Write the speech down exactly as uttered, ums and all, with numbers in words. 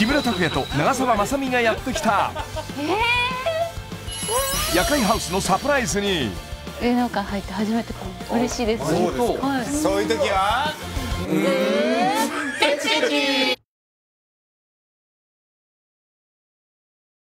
木村拓哉と長澤まさみがやってきた、えー、夜会ハウスのサプライズに芸能界入って初めてかも。嬉しいです。 そうですか、はい、そういう時はうーん